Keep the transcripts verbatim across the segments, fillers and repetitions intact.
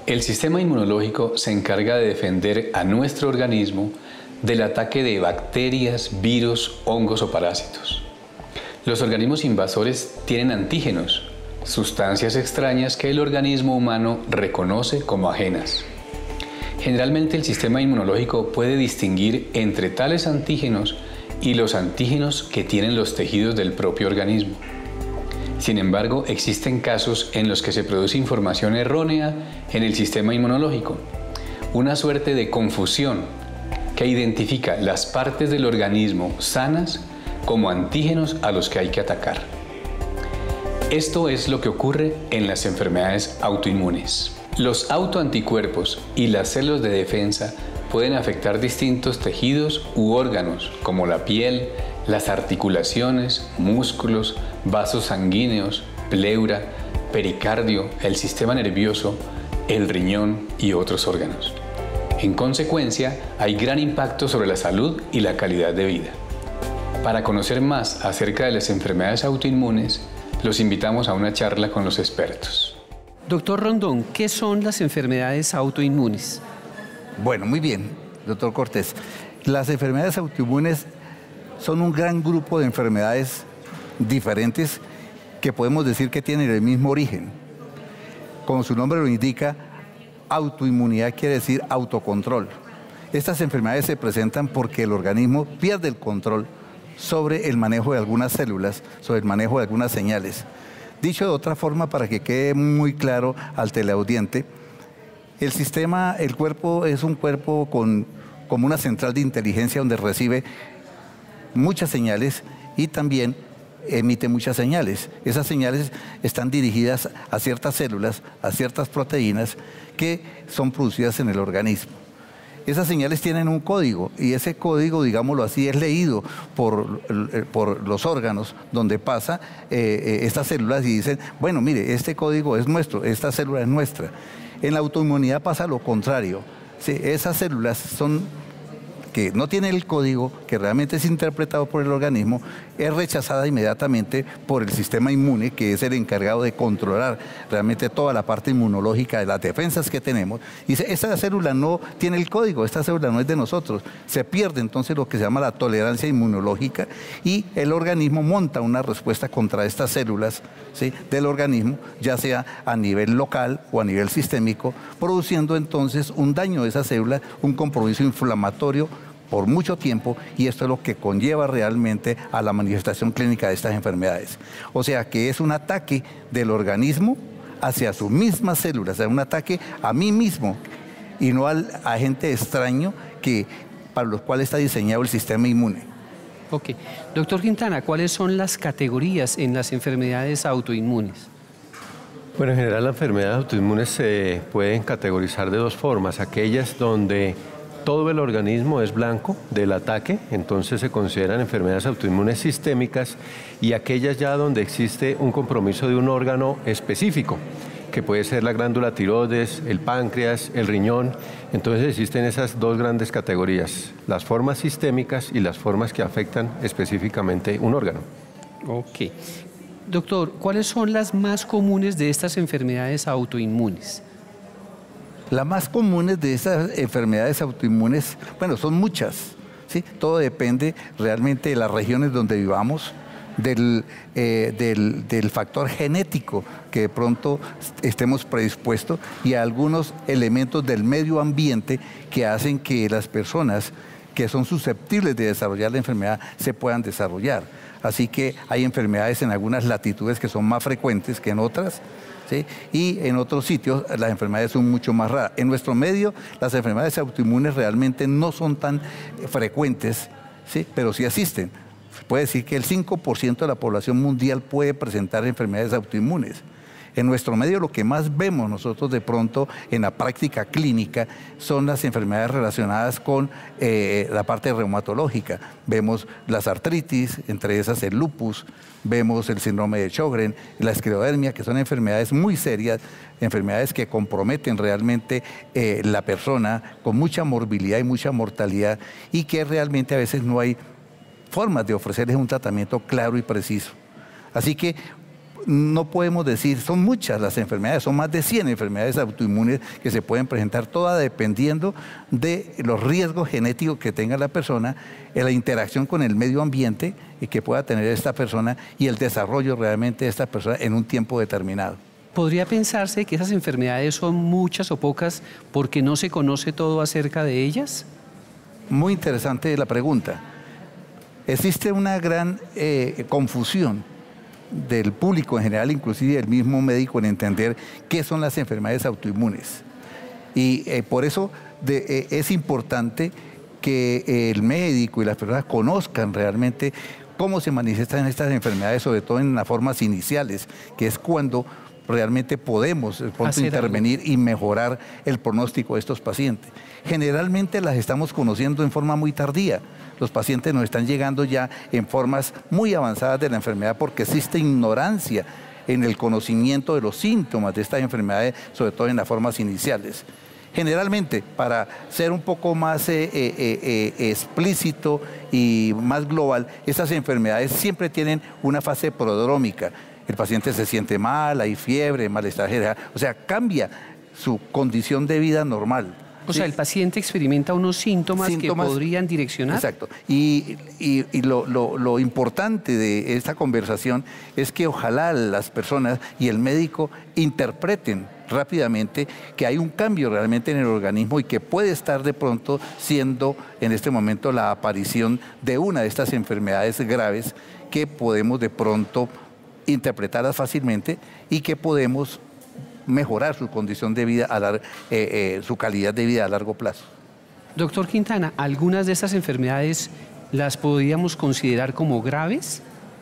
El sistema inmunológico se encarga de defender a nuestro organismo del ataque de bacterias, virus, hongos o parásitos. Los organismos invasores tienen antígenos, sustancias extrañas que el organismo humano reconoce como ajenas. Generalmente el sistema inmunológico puede distinguir entre tales antígenos y los antígenos que tienen los tejidos del propio organismo. Sin embargo, existen casos en los que se produce información errónea en el sistema inmunológico, una suerte de confusión que identifica las partes del organismo sanas como antígenos a los que hay que atacar. Esto es lo que ocurre en las enfermedades autoinmunes. Los autoanticuerpos y las células de defensa pueden afectar distintos tejidos u órganos como la piel, las articulaciones, músculos, vasos sanguíneos, pleura, pericardio, el sistema nervioso, el riñón y otros órganos. En consecuencia, hay gran impacto sobre la salud y la calidad de vida. Para conocer más acerca de las enfermedades autoinmunes, los invitamos a una charla con los expertos. Doctor Rondón, ¿qué son las enfermedades autoinmunes? Bueno, muy bien, doctor Cortés. Las enfermedades autoinmunes son un gran grupo de enfermedades diferentes que podemos decir que tienen el mismo origen. Como su nombre lo indica, autoinmunidad quiere decir autocontrol. Estas enfermedades se presentan porque el organismo pierde el control sobre el manejo de algunas células, sobre el manejo de algunas señales. Dicho de otra forma, para que quede muy claro al teleaudiente, el sistema, el cuerpo es un cuerpo con, como una central de inteligencia donde recibe muchas señales y también emite muchas señales. Esas señales están dirigidas a ciertas células, a ciertas proteínas que son producidas en el organismo. Esas señales tienen un código y ese código, digámoslo así, es leído por, por los órganos donde pasa eh, estas células y dicen, bueno, mire, este código es nuestro, esta célula es nuestra. En la autoinmunidad pasa lo contrario. Sí, esas células son que no tiene el código, que realmente es interpretado por el organismo, es rechazada inmediatamente por el sistema inmune, que es el encargado de controlar realmente toda la parte inmunológica de las defensas que tenemos. Y dice, esta célula no tiene el código, esta célula no es de nosotros. Se pierde entonces lo que se llama la tolerancia inmunológica y el organismo monta una respuesta contra estas células, ¿sí?, del organismo, ya sea a nivel local o a nivel sistémico, produciendo entonces un daño de esa célula, un compromiso inflamatorio por mucho tiempo, y esto es lo que conlleva realmente a la manifestación clínica de estas enfermedades. O sea que es un ataque del organismo hacia sus mismas células, es un ataque a mí mismo y no al agente extraño que, para los cuales está diseñado el sistema inmune. Ok. Doctor Quintana, ¿cuáles son las categorías en las enfermedades autoinmunes? Bueno, en general las enfermedades autoinmunes se pueden categorizar de dos formas. Aquellas donde todo el organismo es blanco del ataque, entonces se consideran enfermedades autoinmunes sistémicas, y aquellas ya donde existe un compromiso de un órgano específico, que puede ser la glándula tiroides, el páncreas, el riñón. Entonces existen esas dos grandes categorías, las formas sistémicas y las formas que afectan específicamente un órgano. Ok. Doctor, ¿cuáles son las más comunes de estas enfermedades autoinmunes? Las más comunes de esas enfermedades autoinmunes, bueno, son muchas, ¿sí? Todo depende realmente de las regiones donde vivamos, del, eh, del, del factor genético que de pronto estemos predispuestos y a algunos elementos del medio ambiente que hacen que las personas que son susceptibles de desarrollar la enfermedad se puedan desarrollar. Así que hay enfermedades en algunas latitudes que son más frecuentes que en otras, ¿sí? Y en otros sitios las enfermedades son mucho más raras. En nuestro medio las enfermedades autoinmunes realmente no son tan frecuentes, ¿sí?, pero sí existen. Se puede decir que el cinco por ciento de la población mundial puede presentar enfermedades autoinmunes. En nuestro medio lo que más vemos nosotros de pronto en la práctica clínica son las enfermedades relacionadas con eh, la parte reumatológica. Vemos las artritis, entre esas el lupus, vemos el síndrome de Sjögren, la esclerodermia, que son enfermedades muy serias, enfermedades que comprometen realmente eh, la persona con mucha morbilidad y mucha mortalidad, y que realmente a veces no hay formas de ofrecerles un tratamiento claro y preciso. Así que no podemos decir, son muchas las enfermedades, son más de cien enfermedades autoinmunes que se pueden presentar, todas dependiendo de los riesgos genéticos que tenga la persona, en la interacción con el medio ambiente que pueda tener esta persona y el desarrollo realmente de esta persona en un tiempo determinado. ¿Podría pensarse que esas enfermedades son muchas o pocas porque no se conoce todo acerca de ellas? Muy interesante la pregunta. Existe una gran eh, confusión del público en general, inclusive del mismo médico, en entender qué son las enfermedades autoinmunes. Y eh, por eso de, eh, es importante que el médico y las personas conozcan realmente cómo se manifiestan estas enfermedades, sobre todo en las formas iniciales, que es cuando realmente podemos intervenir algo y mejorar el pronóstico de estos pacientes. Generalmente las estamos conociendo en forma muy tardía. Los pacientes nos están llegando ya en formas muy avanzadas de la enfermedad porque existe ignorancia en el conocimiento de los síntomas de estas enfermedades, sobre todo en las formas iniciales. Generalmente, para ser un poco más eh, eh, eh, explícito y más global, estas enfermedades siempre tienen una fase prodrómica. El paciente se siente mal, hay fiebre, malestar general, o sea, cambia su condición de vida normal. O ¿sí? sea, el paciente experimenta unos síntomas, síntomas que podrían direccionar. Exacto. Y, y, y lo, lo, lo importante de esta conversación es que ojalá las personas y el médico interpreten rápidamente que hay un cambio realmente en el organismo y que puede estar de pronto siendo en este momento la aparición de una de estas enfermedades graves que podemos de pronto interpretarlas fácilmente y que podemos mejorar su condición de vida, a lar- eh, eh, su calidad de vida a largo plazo. Doctor Quintana, ¿algunas de estas enfermedades las podríamos considerar como graves?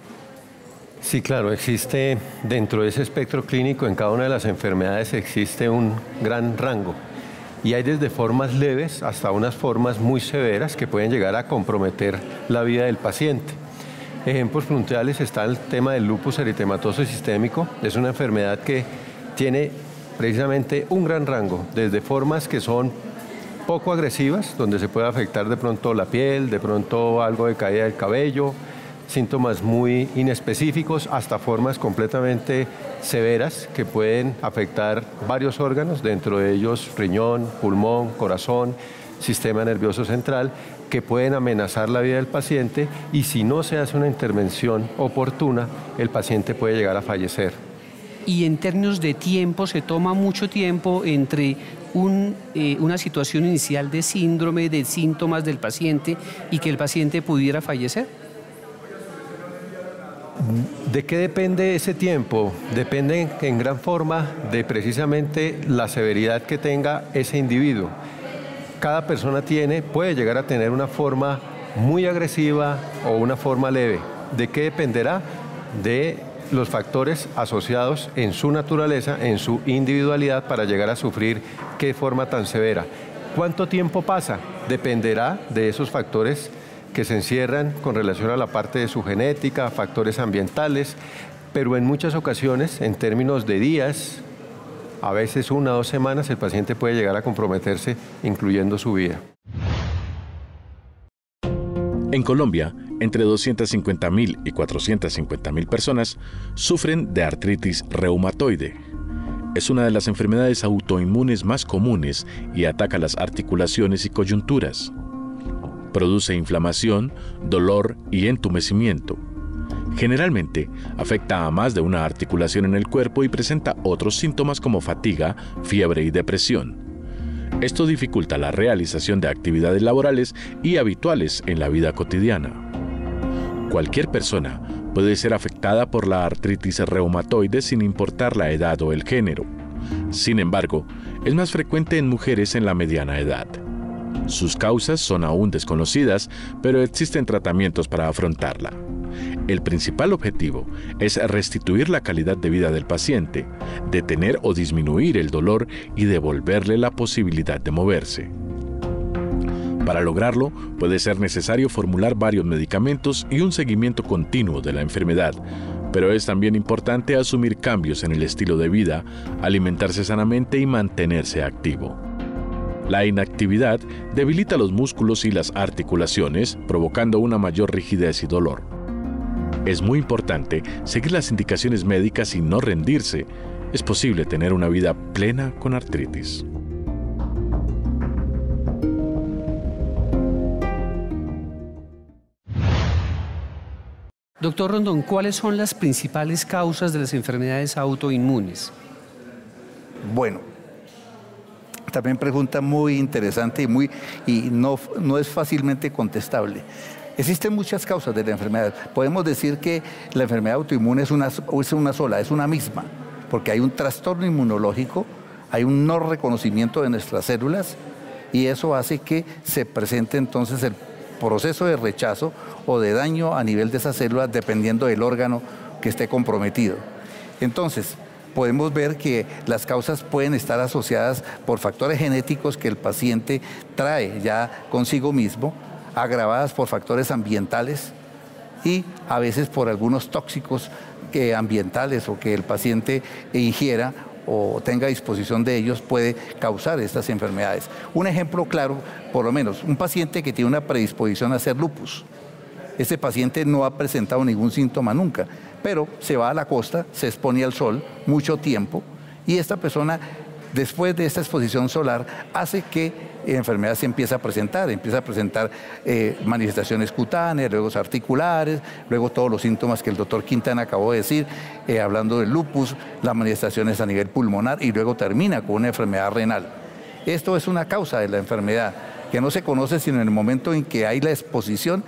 Sí, claro, existe dentro de ese espectro clínico, en cada una de las enfermedades existe un gran rango. Y hay desde formas leves hasta unas formas muy severas que pueden llegar a comprometer la vida del paciente. Ejemplos puntuales está el tema del lupus eritematoso sistémico. Es una enfermedad que tiene precisamente un gran rango, desde formas que son poco agresivas, donde se puede afectar de pronto la piel, de pronto algo de caída del cabello, síntomas muy inespecíficos, hasta formas completamente severas que pueden afectar varios órganos, dentro de ellos riñón, pulmón, corazón, sistema nervioso central, que pueden amenazar la vida del paciente y si no se hace una intervención oportuna, el paciente puede llegar a fallecer. Y en términos de tiempo, ¿se toma mucho tiempo entre un, eh, una situación inicial de síndrome, de síntomas del paciente y que el paciente pudiera fallecer? ¿De qué depende ese tiempo? Depende en gran forma de precisamente la severidad que tenga ese individuo. Cada persona tiene, puede llegar a tener una forma muy agresiva o una forma leve. ¿De qué dependerá? De los factores asociados en su naturaleza, en su individualidad, para llegar a sufrir qué forma tan severa. ¿Cuánto tiempo pasa? Dependerá de esos factores que se encierran con relación a la parte de su genética, factores ambientales, pero en muchas ocasiones, en términos de días, a veces una o dos semanas, el paciente puede llegar a comprometerse, incluyendo su vida. En Colombia, entre doscientas cincuenta mil y cuatrocientas cincuenta mil personas sufren de artritis reumatoide. Es una de las enfermedades autoinmunes más comunes y ataca las articulaciones y coyunturas. Produce inflamación, dolor y entumecimiento. Generalmente afecta a más de una articulación en el cuerpo y presenta otros síntomas como fatiga, fiebre y depresión. Esto dificulta la realización de actividades laborales y habituales en la vida cotidiana. Cualquier persona puede ser afectada por la artritis reumatoide sin importar la edad o el género. Sin embargo, es más frecuente en mujeres en la mediana edad. Sus causas son aún desconocidas, pero existen tratamientos para afrontarla. El principal objetivo es restituir la calidad de vida del paciente, detener o disminuir el dolor y devolverle la posibilidad de moverse. Para lograrlo, puede ser necesario formular varios medicamentos y un seguimiento continuo de la enfermedad, pero es también importante asumir cambios en el estilo de vida, alimentarse sanamente y mantenerse activo. La inactividad debilita los músculos y las articulaciones, provocando una mayor rigidez y dolor. Es muy importante seguir las indicaciones médicas y no rendirse. Es posible tener una vida plena con artritis. Doctor Rondón, ¿cuáles son las principales causas de las enfermedades autoinmunes? Bueno, también pregunta muy interesante y, muy, y no, no es fácilmente contestable. Existen muchas causas de la enfermedad. Podemos decir que la enfermedad autoinmune es una, es una sola, es una misma, porque hay un trastorno inmunológico, hay un no reconocimiento de nuestras células y eso hace que se presente entonces el proceso de rechazo o de daño a nivel de esas células dependiendo del órgano que esté comprometido. Entonces, podemos ver que las causas pueden estar asociadas por factores genéticos que el paciente trae ya consigo mismo, agravadas por factores ambientales y a veces por algunos tóxicos que ambientales o que el paciente ingiera o tenga disposición de ellos puede causar estas enfermedades. Un ejemplo claro, por lo menos, un paciente que tiene una predisposición a hacer lupus. Este paciente no ha presentado ningún síntoma nunca, pero se va a la costa, se expone al sol mucho tiempo y esta persona, después de esta exposición solar, hace que la enfermedad se empiece a presentar, empieza a presentar eh, manifestaciones cutáneas, luego articulares, luego todos los síntomas que el doctor Quintana acabó de decir, eh, hablando del lupus, las manifestaciones a nivel pulmonar y luego termina con una enfermedad renal. Esto es una causa de la enfermedad que no se conoce sino en el momento en que hay la exposición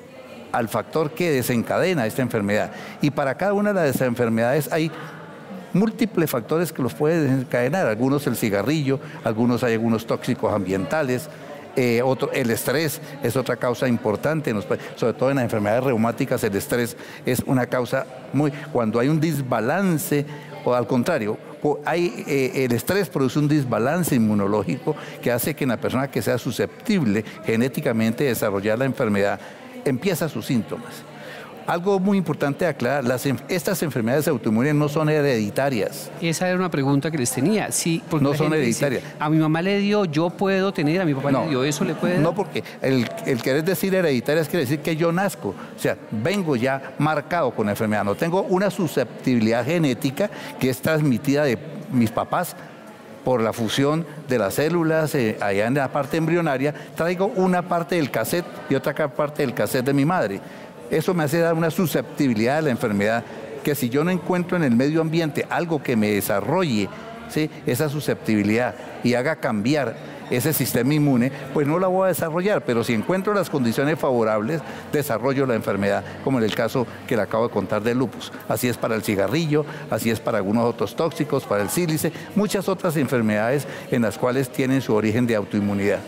al factor que desencadena esta enfermedad. Y para cada una de las enfermedades hay múltiples factores que los pueden desencadenar, algunos el cigarrillo, algunos hay algunos tóxicos ambientales, eh, otro, el estrés es otra causa importante, sobre todo en las enfermedades reumáticas el estrés es una causa muy, cuando hay un desbalance, o al contrario, hay, eh, el estrés produce un desbalance inmunológico que hace que una persona que sea susceptible genéticamente de desarrollar la enfermedad empieza sus síntomas. Algo muy importante de aclarar, las, estas enfermedades autoinmunes no son hereditarias. Esa era una pregunta que les tenía. Sí, porque no son hereditarias. Dice, a mi mamá le dio, yo puedo tener, a mi papá no, le dio, ¿eso le puede dar? No, porque el, el querer decir hereditarias quiere decir que yo nazco, o sea, vengo ya marcado con la enfermedad. No tengo una susceptibilidad genética que es transmitida de mis papás por la fusión de las células eh, allá en la parte embrionaria. Traigo una parte del cassette y otra parte del cassette de mi madre. Eso me hace dar una susceptibilidad a la enfermedad que si yo no encuentro en el medio ambiente algo que me desarrolle, ¿sí?, esa susceptibilidad y haga cambiar ese sistema inmune, pues no la voy a desarrollar, pero si encuentro las condiciones favorables, desarrollo la enfermedad, como en el caso que le acabo de contar del lupus. Así es para el cigarrillo, así es para algunos otros tóxicos, para el sílice, muchas otras enfermedades en las cuales tienen su origen de autoinmunidad.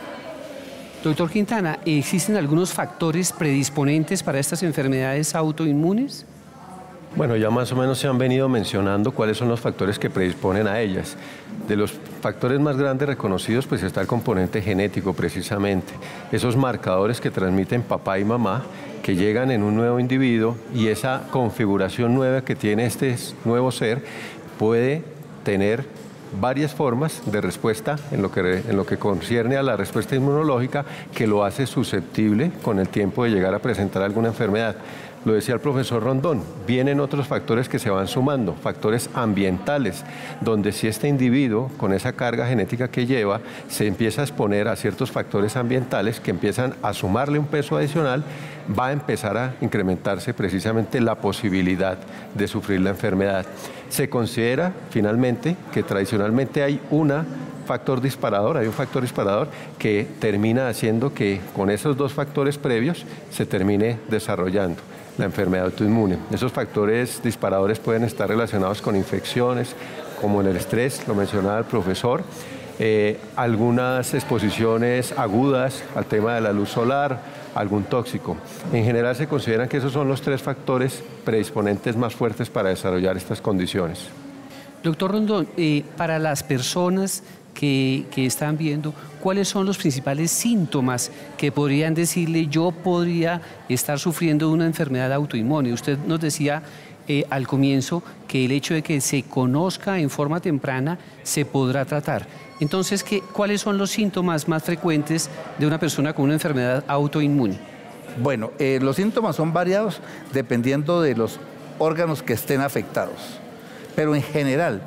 Doctor Quintana, ¿existen algunos factores predisponentes para estas enfermedades autoinmunes? Bueno, ya más o menos se han venido mencionando cuáles son los factores que predisponen a ellas. De los factores más grandes reconocidos, pues está el componente genético precisamente. Esos marcadores que transmiten papá y mamá, que llegan en un nuevo individuo y esa configuración nueva que tiene este nuevo ser puede tener varias formas de respuesta en lo, que, en lo que concierne a la respuesta inmunológica que lo hace susceptible con el tiempo de llegar a presentar alguna enfermedad. Lo decía el profesor Rondón, vienen otros factores que se van sumando, factores ambientales, donde si este individuo, con esa carga genética que lleva, se empieza a exponer a ciertos factores ambientales que empiezan a sumarle un peso adicional, va a empezar a incrementarse precisamente la posibilidad de sufrir la enfermedad. Se considera finalmente que tradicionalmente hay una factor disparador, hay un factor disparador que termina haciendo que con esos dos factores previos se termine desarrollando la enfermedad autoinmune. Esos factores disparadores pueden estar relacionados con infecciones, como en el estrés, lo mencionaba el profesor, eh, algunas exposiciones agudas al tema de la luz solar, algún tóxico. En general se consideran que esos son los tres factores predisponentes más fuertes para desarrollar estas condiciones. Doctor Rondón, eh, para las personas que, que están viendo, ¿cuáles son los principales síntomas que podrían decirle yo podría estar sufriendo de una enfermedad autoinmune? Usted nos decía eh, al comienzo que el hecho de que se conozca en forma temprana se podrá tratar. Entonces, ¿qué, ¿cuáles son los síntomas más frecuentes de una persona con una enfermedad autoinmune? Bueno, eh, los síntomas son variados dependiendo de los órganos que estén afectados, pero en general,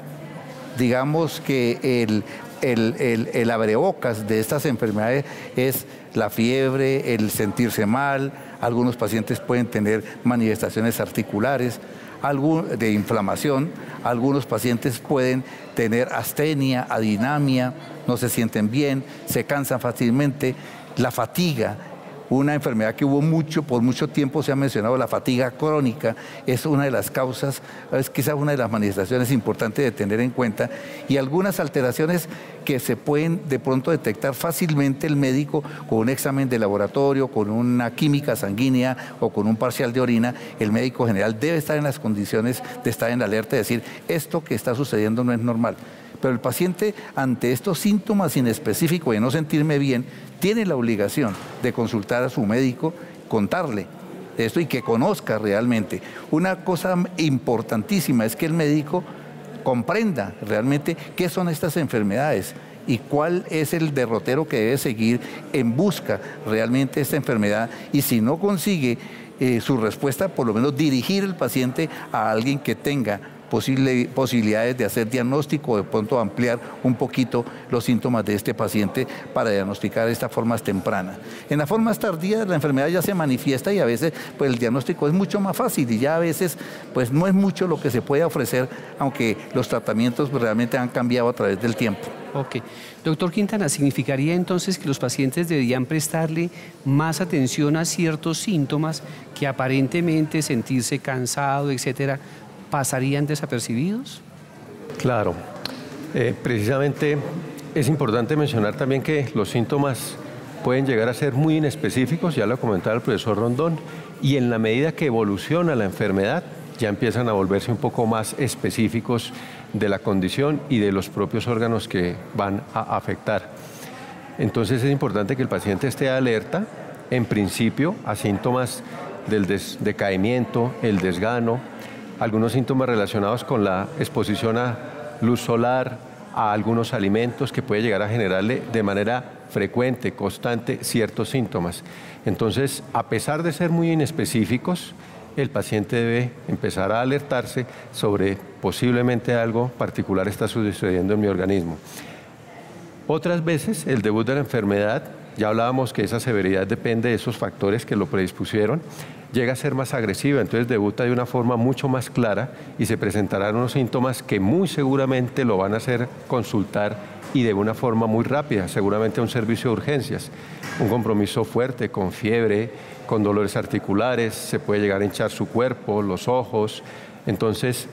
digamos que el, el, el, el abrebocas de estas enfermedades es la fiebre, el sentirse mal, algunos pacientes pueden tener manifestaciones articulares, algún, de inflamación, algunos pacientes pueden tener astenia, adinamia, no se sienten bien, se cansan fácilmente, la fatiga. Una enfermedad que hubo mucho, por mucho tiempo se ha mencionado, la fatiga crónica, es una de las causas, es quizás una de las manifestaciones importantes de tener en cuenta, y algunas alteraciones que se pueden de pronto detectar fácilmente el médico con un examen de laboratorio, con una química sanguínea o con un parcial de orina. El médico general debe estar en las condiciones de estar en alerta y decir, esto que está sucediendo no es normal. Pero el paciente, ante estos síntomas inespecíficos de no sentirme bien, tiene la obligación de consultar a su médico, contarle esto y que conozca realmente. Una cosa importantísima es que el médico comprenda realmente qué son estas enfermedades y cuál es el derrotero que debe seguir en busca realmente de esta enfermedad, y si no consigue eh, su respuesta, por lo menos dirigir el paciente a alguien que tenga Posible, posibilidades de hacer diagnóstico, de pronto ampliar un poquito los síntomas de este paciente para diagnosticar estas formas tempranas. En las formas tardías la enfermedad ya se manifiesta y a veces pues, el diagnóstico es mucho más fácil y ya a veces pues, no es mucho lo que se puede ofrecer, aunque los tratamientos realmente han cambiado a través del tiempo. Ok. Doctor Quintana, ¿significaría entonces que los pacientes deberían prestarle más atención a ciertos síntomas que aparentemente sentirse cansado, etcétera, pasarían desapercibidos? Claro. Eh, precisamente es importante mencionar también que los síntomas pueden llegar a ser muy inespecíficos, ya lo comentaba el profesor Rondón, y en la medida que evoluciona la enfermedad, ya empiezan a volverse un poco más específicos de la condición y de los propios órganos que van a afectar. Entonces es importante que el paciente esté alerta, en principio, a síntomas del decaimiento, el desgano, algunos síntomas relacionados con la exposición a luz solar, a algunos alimentos que puede llegar a generarle de manera frecuente, constante, ciertos síntomas. Entonces, a pesar de ser muy inespecíficos, el paciente debe empezar a alertarse sobre posiblemente algo particular está sucediendo en mi organismo. Otras veces, el debut de la enfermedad, ya hablábamos que esa severidad depende de esos factores que lo predispusieron, llega a ser más agresiva, entonces debuta de una forma mucho más clara y se presentarán unos síntomas que muy seguramente lo van a hacer consultar y de una forma muy rápida, seguramente a un servicio de urgencias. Un compromiso fuerte, con fiebre, con dolores articulares, se puede llegar a hinchar su cuerpo, los ojos. Entonces,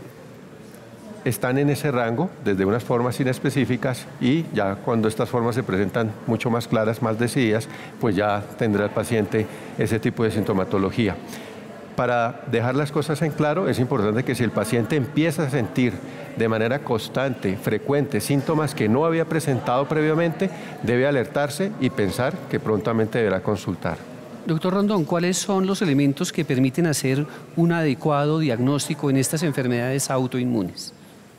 están en ese rango desde unas formas inespecíficas y ya cuando estas formas se presentan mucho más claras, más decididas, pues ya tendrá el paciente ese tipo de sintomatología. Para dejar las cosas en claro, es importante que si el paciente empieza a sentir de manera constante, frecuente, síntomas que no había presentado previamente, debe alertarse y pensar que prontamente deberá consultar. Doctor Rondón, ¿cuáles son los elementos que permiten hacer un adecuado diagnóstico en estas enfermedades autoinmunes?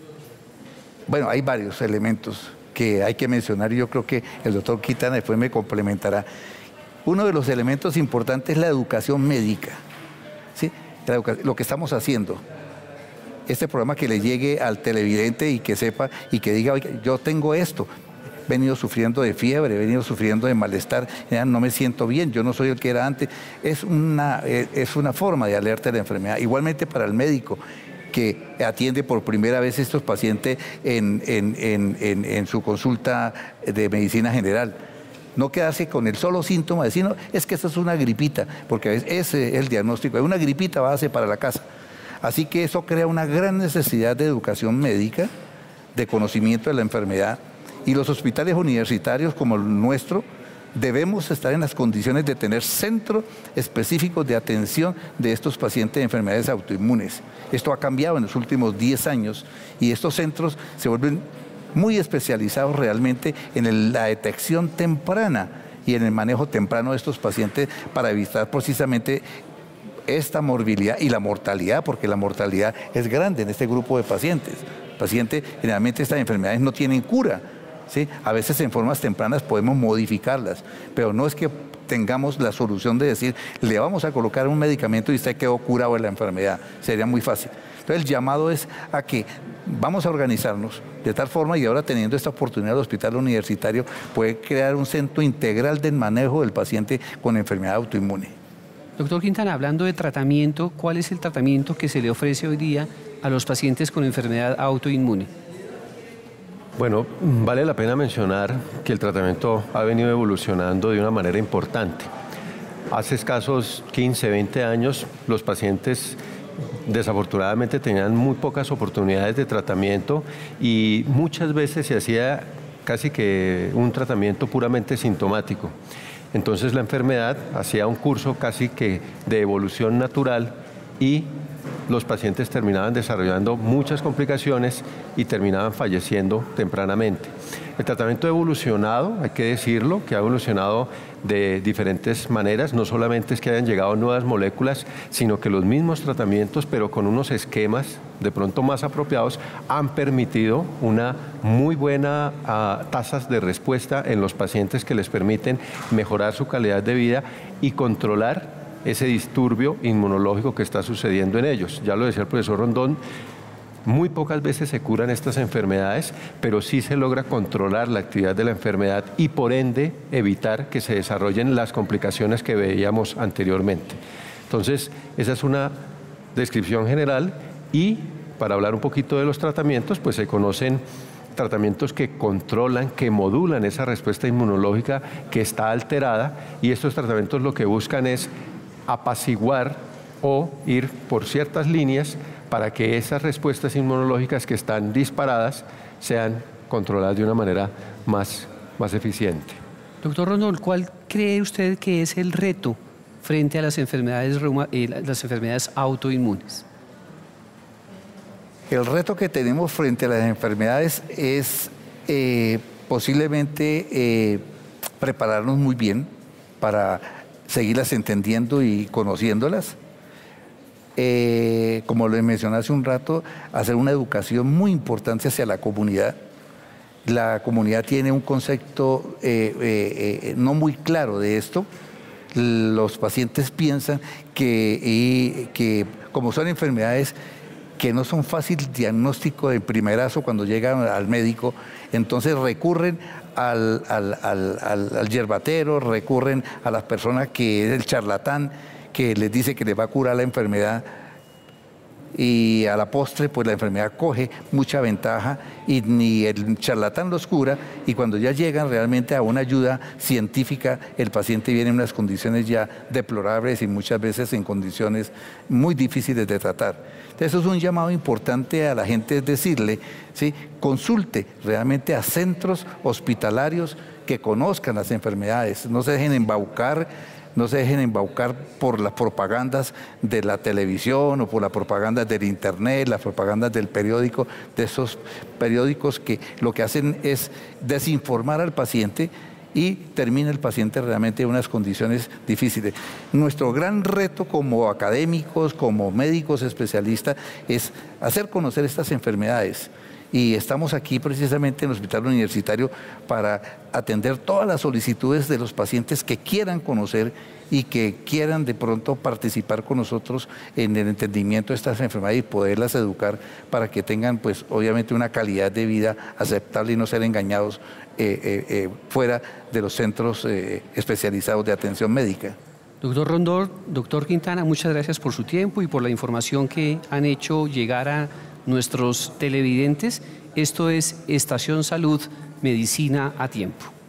Bueno, hay varios elementos que hay que mencionar y yo creo que el doctor Quintana después me complementará. Uno de los elementos importantes es la educación médica, ¿sí? La educa- lo que estamos haciendo. Este programa que le llegue al televidente y que sepa y que diga, oye, yo tengo esto, he venido sufriendo de fiebre, he venido sufriendo de malestar, no me siento bien, yo no soy el que era antes. Es una, es una forma de alerta de la enfermedad. Igualmente para el médico, que atiende por primera vez a estos pacientes en, en, en, en, en su consulta de medicina general. No quedarse con el solo síntoma de decir, no, es que esto es una gripita, porque ese es el diagnóstico, es una gripita, váyase para la casa. Así que eso crea una gran necesidad de educación médica, de conocimiento de la enfermedad, y los hospitales universitarios como el nuestro debemos estar en las condiciones de tener centros específicos de atención de estos pacientes de enfermedades autoinmunes. Esto ha cambiado en los últimos diez años y estos centros se vuelven muy especializados realmente en el, la detección temprana y en el manejo temprano de estos pacientes para evitar precisamente esta morbilidad y la mortalidad, porque la mortalidad es grande en este grupo de pacientes. Pacientes, generalmente estas enfermedades no tienen cura, ¿sí? A veces en formas tempranas podemos modificarlas, pero no es que tengamos la solución de decir, le vamos a colocar un medicamento y usted quedó curado de la enfermedad. Sería muy fácil. Entonces el llamado es a que vamos a organizarnos de tal forma, y ahora teniendo esta oportunidad, el Hospital Universitario puede crear un centro integral del manejo del paciente con enfermedad autoinmune. Doctor Quintana, hablando de tratamiento, ¿cuál es el tratamiento que se le ofrece hoy día a los pacientes con enfermedad autoinmune? Bueno, vale la pena mencionar que el tratamiento ha venido evolucionando de una manera importante. Hace escasos quince, veinte años, los pacientes desafortunadamente tenían muy pocas oportunidades de tratamiento y muchas veces se hacía casi que un tratamiento puramente sintomático. Entonces la enfermedad hacía un curso casi que de evolución natural y los pacientes terminaban desarrollando muchas complicaciones y terminaban falleciendo tempranamente. El tratamiento ha evolucionado, hay que decirlo, que ha evolucionado de diferentes maneras. No solamente es que hayan llegado nuevas moléculas, sino que los mismos tratamientos, pero con unos esquemas de pronto más apropiados, han permitido una muy buena uh, tasas de respuesta en los pacientes que les permiten mejorar su calidad de vida y controlar ese disturbio inmunológico que está sucediendo en ellos. Ya lo decía el profesor Rondón, muy pocas veces se curan estas enfermedades, pero sí se logra controlar la actividad de la enfermedad y por ende evitar que se desarrollen las complicaciones que veíamos anteriormente. Entonces, esa es una descripción general y para hablar un poquito de los tratamientos, pues se conocen tratamientos que controlan, que modulan esa respuesta inmunológica que está alterada y estos tratamientos lo que buscan es apaciguar o ir por ciertas líneas para que esas respuestas inmunológicas que están disparadas sean controladas de una manera más, más eficiente. Doctor Rondón, ¿cuál cree usted que es el reto frente a las enfermedades, eh, las enfermedades autoinmunes? El reto que tenemos frente a las enfermedades es eh, posiblemente eh, prepararnos muy bien para seguirlas entendiendo y conociéndolas. Eh, como les mencioné hace un rato, hacer una educación muy importante hacia la comunidad. La comunidad tiene un concepto eh, eh, eh, no muy claro de esto. Los pacientes piensan que, y, que como son enfermedades que no son fácil diagnóstico de primerazo cuando llegan al médico, entonces recurren al, al, al, al, al yerbatero, recurren a las personas que es el charlatán, que les dice que les va a curar la enfermedad y a la postre pues la enfermedad coge mucha ventaja y ni el charlatán los cura y cuando ya llegan realmente a una ayuda científica el paciente viene en unas condiciones ya deplorables y muchas veces en condiciones muy difíciles de tratar. Entonces, eso es un llamado importante a la gente, es decirle, ¿sí? Consulte realmente a centros hospitalarios que conozcan las enfermedades, no se dejen embaucar No se dejen embaucar por las propagandas de la televisión o por las propagandas del internet, las propagandas del periódico, de esos periódicos que lo que hacen es desinformar al paciente y termina el paciente realmente en unas condiciones difíciles. Nuestro gran reto como académicos, como médicos especialistas, es hacer conocer estas enfermedades. Y estamos aquí precisamente en el Hospital Universitario para atender todas las solicitudes de los pacientes que quieran conocer y que quieran de pronto participar con nosotros en el entendimiento de estas enfermedades y poderlas educar para que tengan pues obviamente una calidad de vida aceptable y no ser engañados eh, eh, eh, fuera de los centros eh, especializados de atención médica. Doctor Rondón, doctor Quintana, muchas gracias por su tiempo y por la información que han hecho llegar a nuestros televidentes. Esto es Estación Salud, Medicina a Tiempo.